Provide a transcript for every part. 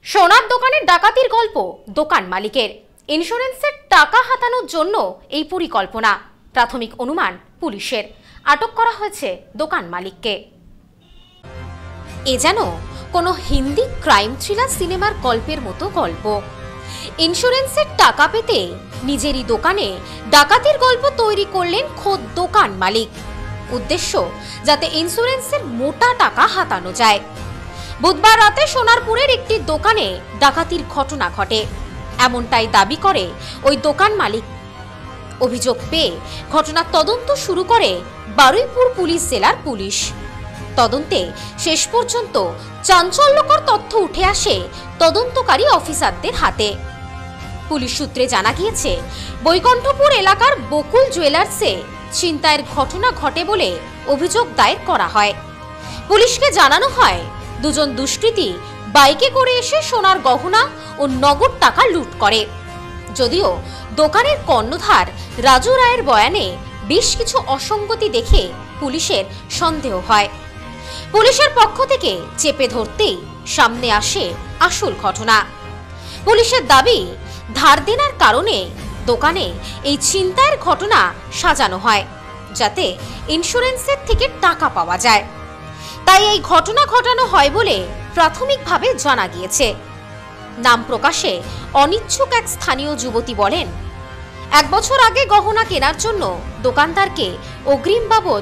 সোনার দোকানে ডাকাতির গল্প দোকান মালিকের। ইন্স্যুরেন্সের টাকা হাতানোর জন্য এই পরিকল্পনা। প্রাথমিক অনুমান পুলিশের। আটক করা হয়েছে দোকান মালিককে। এ যেন কোনো হিন্দি ক্রাইম থ্রিলার সিনেমার গল্পের মতো গল্প। ইন্স্যুরেন্সের টাকা পেতে নিজেরই দোকানে ডাকাতির গল্প তৈরি করলেন খোদ দোকান মালিক। উদ্দেশ্য যাতে ইন্স্যুরেন্সের মোটা টাকা হাতানো যায়। বুধবার রাতে সোনারপুরের একটি দোকানে ডাকাতির ঘটনা ঘটে, এমনটাই দাবি করে ওই দোকান মালিক। অভিযোগ পেয়ে ঘটনার তদন্ত শুরু করে বারুইপুর পুলিশ জেলার পুলিশ। তদন্তে শেষ পর্যন্ত চাঞ্চল্যকর তথ্য উঠে আসে তদন্তকারী অফিসারদের হাতে। পুলিশ সূত্রে জানা গিয়েছে, বৈকুণ্ঠপুর এলাকার বকুল জুয়েলার্সে ছিনতাইয়ের ঘটনা ঘটে বলে অভিযোগ দায়ের করা হয়। পুলিশকে জানানো হয়, দুজন দুষ্কৃতী বাইকে করে এসে সোনার গহনা ও নগদ টাকা লুট করে। যদিও দোকানের কর্ণধার রাজু রায়ের বয়ানে বেশ কিছু অসঙ্গতি দেখে পুলিশের সন্দেহ হয়। পুলিশের পক্ষ থেকে চেপে ধরতেই সামনে আসে আসল ঘটনা। পুলিশের দাবি, ধার দেনার কারণে দোকানে এই ছিনতাইয়ের ঘটনা সাজানো হয় যাতে ইন্স্যুরেন্সের থেকে টাকা পাওয়া যায়। তাই এই ঘটনা ঘটানো হয় বলে প্রাথমিকভাবে জানা গিয়েছে। নাম প্রকাশে অনিচ্ছুক এক স্থানীয় যুবতী বলেন, 1 বছর আগে গহনা কেনার জন্য দোকানদারকে অগ্রিম বাবদ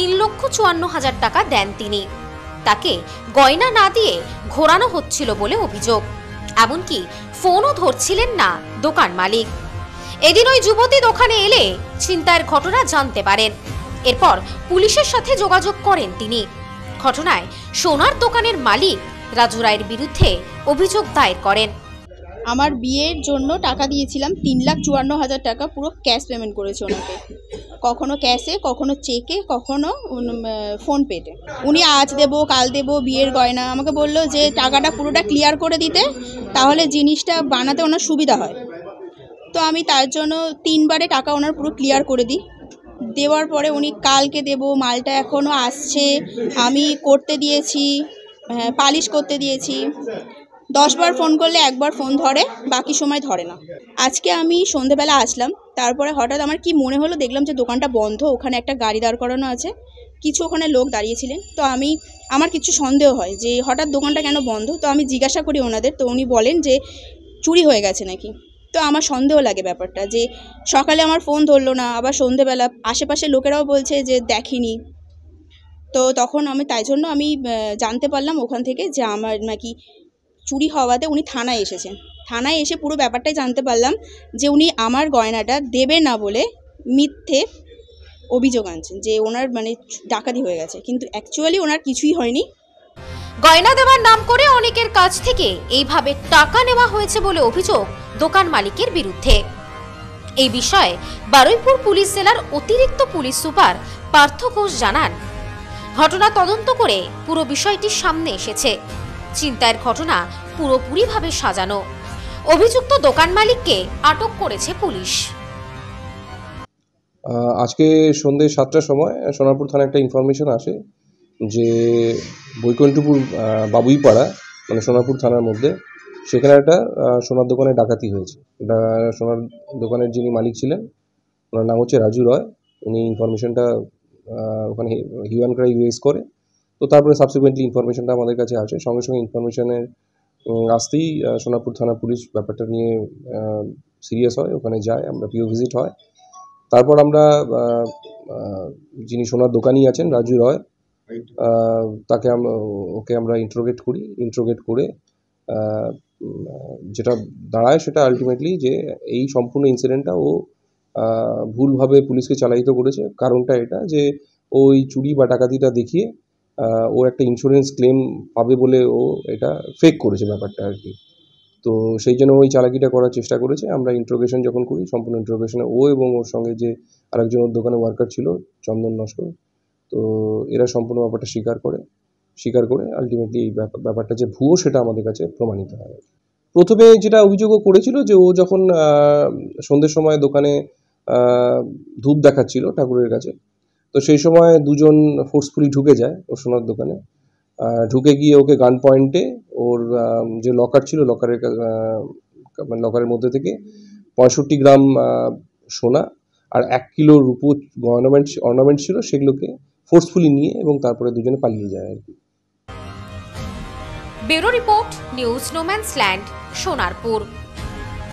3,54,000 টাকা দেন তিনি। তাকে গয়না না দিয়ে ঘোরানো হচ্ছিল বলে অভিযোগ। এমনকি ফোনও ধরছিলেন না দোকান মালিক। এদিন ওই যুবতী দোকানে এলে ছিনতাইয়ের ঘটনা জানতে পারেন। এরপর পুলিশের সাথে যোগাযোগ করেন তিনি। ঘটনায় সোনার দোকানের মালিক রাজু রায়ের বিরুদ্ধে অভিযোগ দায়ের করেন। আমার বিয়ের জন্য টাকা দিয়েছিলাম 3,54,000 টাকা, পুরো ক্যাশ পেমেন্ট করেছে ওনাকে। কখনো ক্যাশে, কখনো চেকে, কখনো ফোন পেতে। উনি আজ দেবো কাল দেবো বিয়ের গয়না, আমাকে বললো যে টাকাটা পুরোটা ক্লিয়ার করে দিতে, তাহলে জিনিসটা বানাতে ওনার সুবিধা হয়। তো আমি তার জন্য 3 বারে টাকা ওনার পুরো ক্লিয়ার করে দিই। দেওয়ার পরে উনি কালকে দেবো, মালটা এখনও আসছে, আমি করতে দিয়েছি, পালিশ করতে দিয়েছি। 10 বার ফোন করলে 1 বার ফোন ধরে, বাকি সময় ধরে না। আজকে আমি সন্ধেবেলা আসলাম, তারপরে হঠাৎ আমার কি মনে হলো, দেখলাম যে দোকানটা বন্ধ, ওখানে একটা গাড়ি দাঁড় করানো আছে, কিছু ওখানে লোক দাঁড়িয়েছিলেন। তো আমার কিছু সন্দেহ হয় যে হঠাৎ দোকানটা কেন বন্ধ। তো আমি জিজ্ঞাসা করি ওনাদের, তো উনি বলেন যে চুরি হয়ে গেছে নাকি। তো আমার সন্দেহ লাগে ব্যাপারটা, যে সকালে আমার ফোন ধরলো না, আবার সন্ধেবেলা আশেপাশে লোকেরাও বলছে যে দেখিনি। তো তখন তাই জন্য আমি জানতে পারলাম ওখান থেকে যে আমার নাকি চুরি হওয়াতে উনি থানায় এসেছেন। থানায় এসে পুরো ব্যাপারটাই জানতে পারলাম যে উনি আমার গয়নাটা দেবে না বলে মিথ্যে অভিযোগ আনছেন, যে ওনার ডাকাতি হয়ে গেছে, কিন্তু অ্যাকচুয়ালি ওনার কিছুই হয়নি। গয়না দেওয়ার নাম করে অনেকের কাছ থেকে এইভাবে টাকা নেওয়া হয়েছে বলে অভিযোগ দোকান মালিকের বিরুদ্ধে। এই বিষয়ে বারুইপুর পুলিশ জেলার অতিরিক্ত পুলিশ সুপার পার্থ ঘোষ জানান, ঘটনা তদন্ত করে পুরো বিষয়টি সামনে এসেছে। ছিনতাইয়ের ঘটনা পুরোপুরিভাবে সাজানো। অভিযুক্ত দোকান মালিককে আটক করেছে পুলিশ। আজকে সন্ধ্যে 7টার সময় সোনারপুর থানায় একটা ইনফরমেশন আসে যে বৈকুণ্ঠপুর বাবুইপাড়া, সোনারপুর থানার মধ্যে, সেখানে একটা সোনার দোকানে ডাকাতি হয়েছে। সোনার দোকানের যিনি মালিক ছিলেন, ওনার নাম হচ্ছে রাজু রয়। উনি ইনফরমেশনটা ওখানে হিউম্যান ক্রাইম রেজ করে। তো তারপরে সাবসিকুয়েন্টলি ইনফরমেশনটা আমাদের কাছে আসে। সঙ্গে সঙ্গে ইনফরমেশনের আসতেই সোনারপুর থানা পুলিশ ব্যাপারটা নিয়ে সিরিয়াস হয়, ওখানে যায়, আমরা পিও ভিজিট হয়। তারপর আমরা যিনি সোনার দোকানি আছেন রাজু রয়, ওকে আমরা ইন্ট্রোগেট করে যেটা দাঁড়ায় সেটা আলটিমেটলি যে এই সম্পূর্ণ ইনসিডেন্টটা ও ভুলভাবে পুলিশকে চালায়িত করেছে। কারণটা এটা যে ওই চুরি বা ডাকাতিটা দেখিয়ে ও একটা ইন্স্যুরেন্স ক্লেম পাবে বলে ও এটা ফেক করেছে ব্যাপারটা আর কি। তো সেই জন্য ওই চালাকিটা করার চেষ্টা করেছে। আমরা ইন্ট্রোগেশন যখন করি, সম্পূর্ণ ইন্ট্রোগেশনে ও এবং ওর সঙ্গে যে আরেকজন ওর দোকানে ওয়ার্কার ছিল চন্দন নস্কর, তো এরা সম্পূর্ণ ব্যাপারটা স্বীকার করে আলটিমেটলি এই ব্যাপারটা যে ভুয়ো সেটা আমাদের কাছে প্রমাণিত হয়। প্রথমে যেটা অভিযোগও করেছিল যে ও যখন সন্ধ্যের সময় দোকানে ধূপ দেখাচ্ছিল ঠাকুরের কাছে, তো সেই সময় দুজন ফোর্সফুলি ঢুকে যায় ওর সোনার দোকানে। ঢুকে গিয়ে ওকে গান পয়েন্টে ও ওর যে লকার ছিল মানে লকারের মধ্যে থেকে 65 গ্রাম সোনা আর 1 কিলো রূপো অর্নামেন্ট ছিল, সেগুলোকে ফোর্সফুলি নিয়ে এবং তারপরে দুজনে পালিয়ে যায় আর কি। Bureau report, news no man's land, Sonarpur.